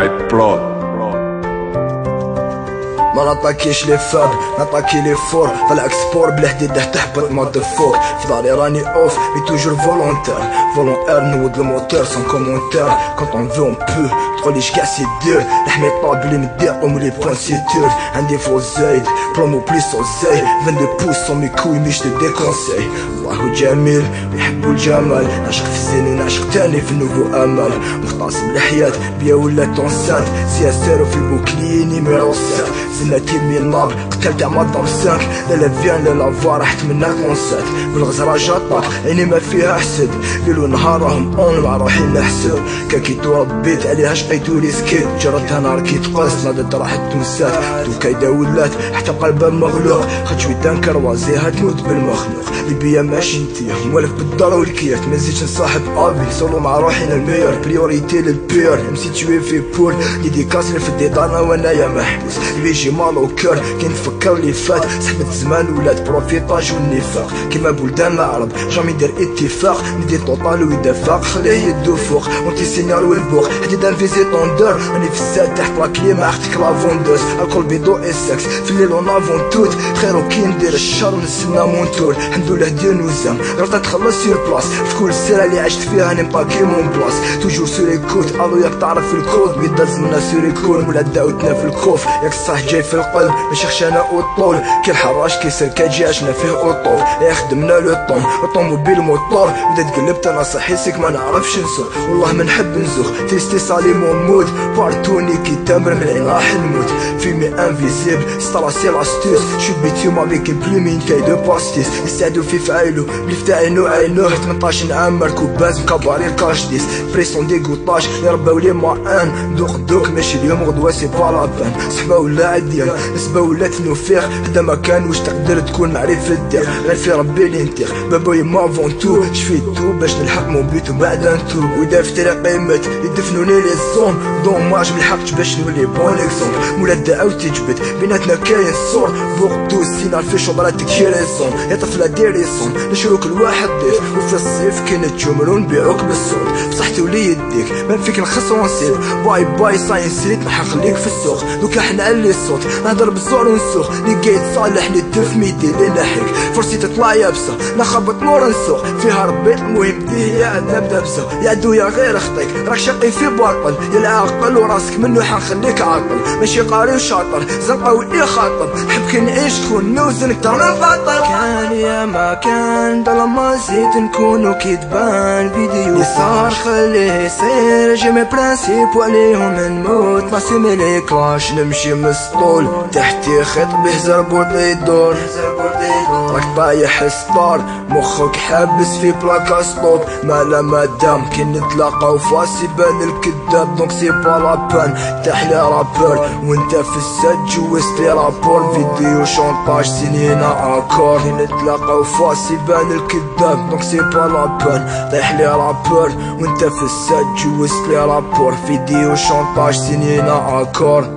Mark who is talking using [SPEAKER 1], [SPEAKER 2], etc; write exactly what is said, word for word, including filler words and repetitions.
[SPEAKER 1] my blood.
[SPEAKER 2] ما نطاكيش لي فاب نطاكي لي فور طلعك سبور بلا حديده تحبط مود فوق في داري راني اوف مي توجور فولونتير فولونتير نود الموتور سون كومونتير كونط اون فو اون بو تقولي اش كاع سي دير لحمي طاب بلي ندير قوم لي بوان سي دور عندي فو زايد برومو بليس او زايد فان دو بوس سون مي كوي ميش دو ديكونساي الله جميل ويحبو الجمال نعشق في الزين ونعشق تاني في النوفو امل مختصم الحياة بيا ولا طونسات سياسيرو في البوكلي نيميرو سات زناتي مي النار قتلت مادام سانك لا لا فيان لا لافوا راحت منا كونسات بالغزرة جاطة عيني ما فيها حسد ليل ونهار راهم اون مع روحي نحسب كاكيتو ربيت عليها شقيتو ريسكيت جرتها نهار كي تقص نادت راحت تنسات تو كايدا ولات حتى قلبها مغلوق خد شوي تنكر وازيها تموت بالمخلوق ليبيا ماشي نتيا موالف بالدار والكيات مازيدش نصاحب ابي سولو مع روحي انا الميور بريوريتي للبيور ام سي توي في بول ديديكاس في الديدانا وانايا محبوس بيجي مالو كور كي نفكر لي فات سحبت زمان ولاد بروفيطاج والنفاق كيما بلدان العرب جامي دير اتفاق ندير طوطال ويدفاق خليه يدو فوق مونتي سينيال والبوق حديد انفيزي طوندور راني في الساد تحت لاكلي مع اختك لافوندوز الكل بيضو اسكس في الليل ونافون توت خيرو كي ندير الشر ونستنى مونتور الحمد لله دير نوزام غلطة تخلص سير بلاص في كل سيرة اللي عشت فيها راني مطاكي مون بلاص توجور سوري كوت الو ياك تعرف الكود بيداز منا سوري كون ولا داوتنا في الكوف ياك الصح جاي في القلب ماشيخش انا والطول كي الحراش كيسر كاجاشنا فيه اوطول يا خدمنا لو طون اوطوموبيل موتور بدا تقلبت انا صحيسك ما نعرفش نسوق والله ما نحب نزوخ تيستي صالي مون مود بارتوني كي تمر من العين راح نموت فيلمي انفيزيبل ستراسي لاستوس شو بيتيوم افيك بلومين تاي دو باستيس يستعدو في فعيلو بلفت عينو عينوه ثمنطاش عام مركوب باز مكباري الكاش ديس بريسون ديغوطاج يرباو لي ماان دوق دوق ماشي اليوم غدوه سي با لابان صحبه ولا عديان نسبه ولا تنوفيغ هدا ما كان واش تقدر تكون معرفة الدير غير في ربي اللي نتيغ بابا يما فونتو شفيت تو باش نلحق مون بيت وبعد نتوب ودا في طريقي مات يدفنوني لي زون دوماج ملحقتش باش نولي بون اكزومبل مولا دعاو تجبد بيناتنا كاين الصور بوغدو سينا في شمراتك كيريزون يا طفله ديري صون نشروك الواحد ضيف وفي الصيف كي نتجملو نبيعوك بالصوت بصحتي ولي يديك ما فيك نخص ونسيب باي باي ساين سيت نحق ليك في السوق دوكا حنا اللي الصوت نهضر بالزور ونسوق لي قايد صالح لي الدف ميدي لي نحيك فرصي تطلع يابسه نخبط نور نسوق فيها ربي المهم ديه يا عذاب دبسه يا عدويا غير خطيك راك شقي في باطل يا العاقل وراسك منو حنخليك عاقل ماشي قاري وشاطر زنقه ولي خاطر حب كي نعيش تكون نوزن اكتر من باطل كان يا ما كان طالما زيد نكونو كي تبان فيديو صار خليه يصير جيمي برانسيب وعليهم نموت ما سيميلي كلاش نمشي مسطول تحتي خيط به زربوط يدور راك طايح ستار مخك حابس في بلاكا ستوب مالا مادام كي نتلاقاو فاسي بان الكداب دونك سي با لابان تحلي رابور وانت في السد جوزت لي رابور فيديو شونطاج سنينا اكور كي نتلاقاو فاسي بان الكداب دونك سي با لابان تحلي رابور وانت في السد جوزت لي رابور فيديو شونطاج سنينا اكور